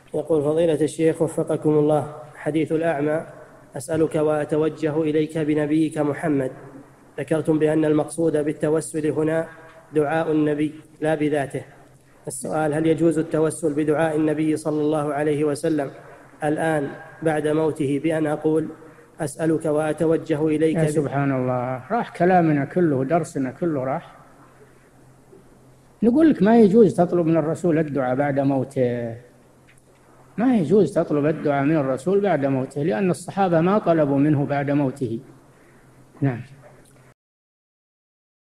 يقول فضيلة الشيخ وفقكم الله، حديث الأعمى: أسألك وأتوجه إليك بنبيك محمد. ذكرتم بأن المقصود بالتوسل هنا دعاء النبي لا بذاته. السؤال: هل يجوز التوسل بدعاء النبي صلى الله عليه وسلم الآن بعد موته بأن أقول أسألك وأتوجه إليك يا سبحان الله، راح كلامنا كله، درسنا كله راح. نقول لك ما يجوز تطلب من الرسول الدعاء بعد موته، ما يجوز تطلب الدعاء من الرسول بعد موته، لأن الصحابة ما طلبوا منه بعد موته. نعم.